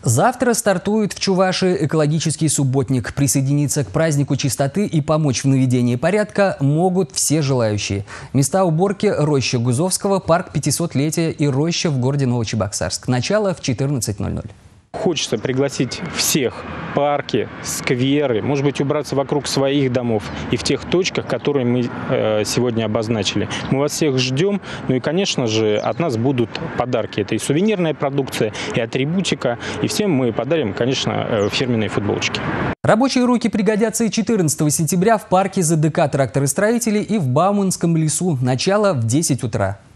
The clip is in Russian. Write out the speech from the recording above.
Завтра стартует в Чувашии экологический субботник. Присоединиться к празднику чистоты и помочь в наведении порядка могут все желающие. Места уборки: роща Гузовского, парк 500-летия и роща в городе Новочебоксарск. Начало в 14:00. Хочется пригласить всех: парки, скверы, может быть, убраться вокруг своих домов и в тех точках, которые мы сегодня обозначили. Мы вас всех ждем. Ну и, конечно же, от нас будут подарки. Это и сувенирная продукция, и атрибутика. И всем мы подарим, конечно, фирменные футболочки. Рабочие руки пригодятся и 14 сентября в парке ЗДК «Тракторостроителей» и в Бауманском лесу. Начало в 10 утра.